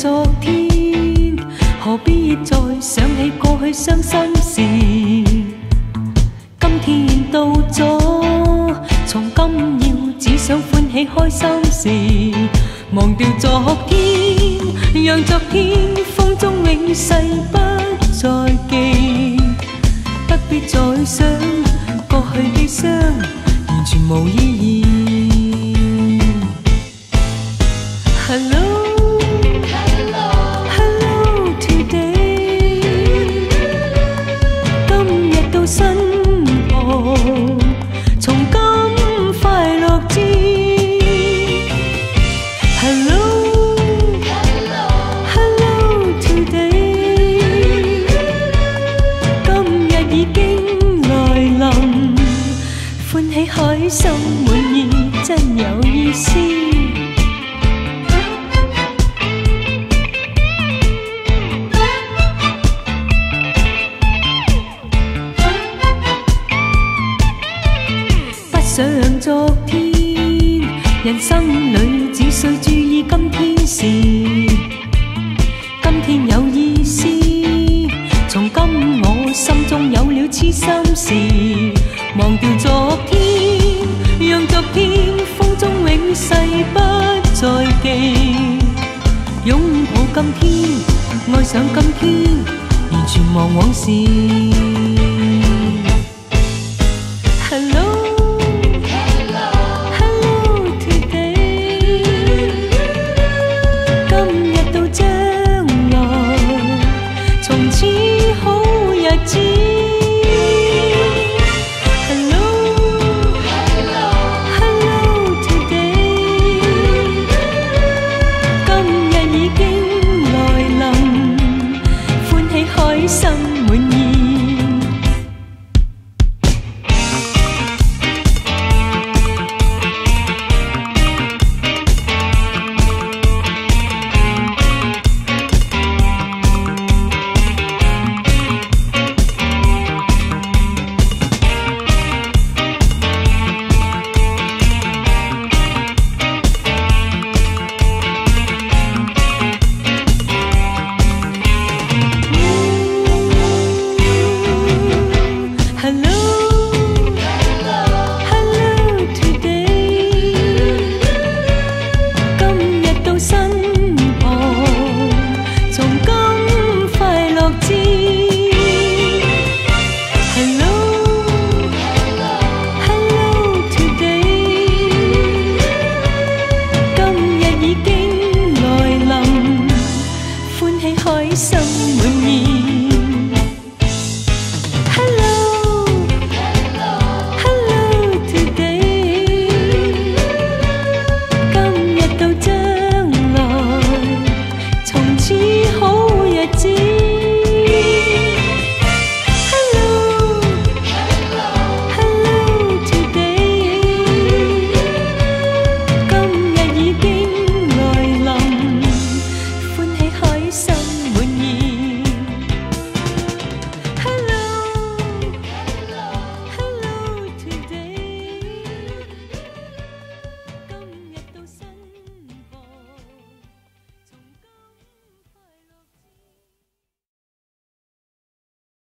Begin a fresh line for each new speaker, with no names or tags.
昨天，何必再想起過去傷心事？今天到咗，從今要只想歡喜開心事，忘掉昨天，讓昨天風中永世不再記，不必再想過去悲傷，完全無意義。Hello today， 今日到身旁，從今快樂至。Hello today， 今日已經來臨，歡喜開心滿意真有意思。想昨天，人生裏只需注意今天事，今天有意思。從今我心中有了痴心事，忘掉昨天，讓昨天風中永世不再記。擁抱今天，愛上今天，完全忘往事。